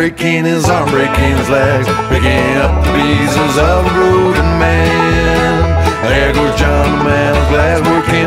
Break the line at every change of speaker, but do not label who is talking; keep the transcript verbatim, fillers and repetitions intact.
breaking his arm, breaking his legs, picking up the pieces of a broken man. There goes John the man of glass, working